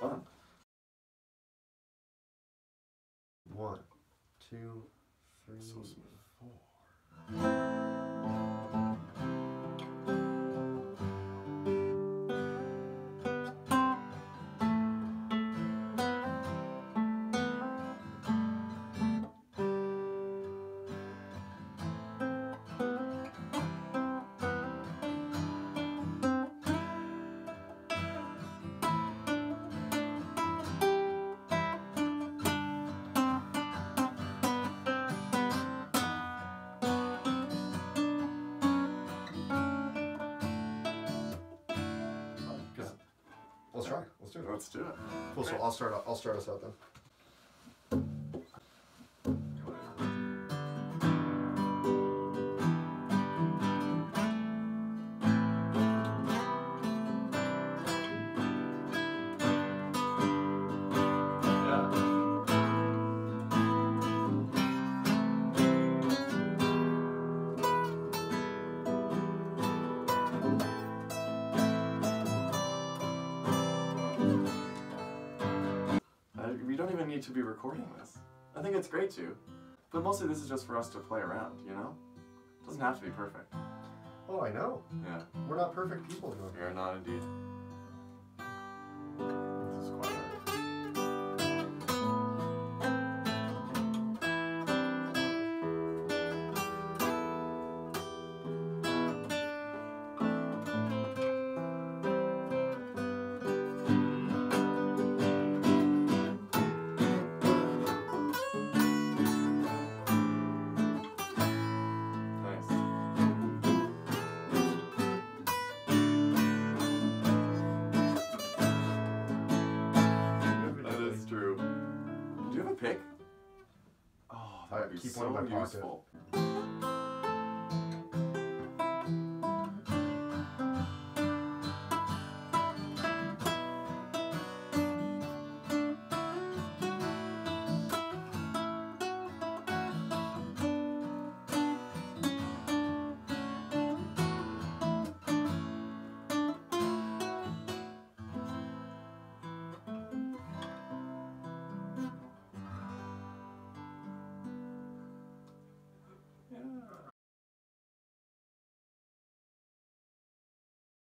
fun. 1, 2, 3, So 4. Let's try. Let's do it. Let's do it. Cool. So I'll start us out then. We don't even need to be recording this. I think it's great to, but mostly this is just for us to play around, you know? It doesn't have to be perfect. Oh, I know. Yeah. We're not perfect people, though. We are not indeed. This is quite hard. Pick? Oh, that would be so useful.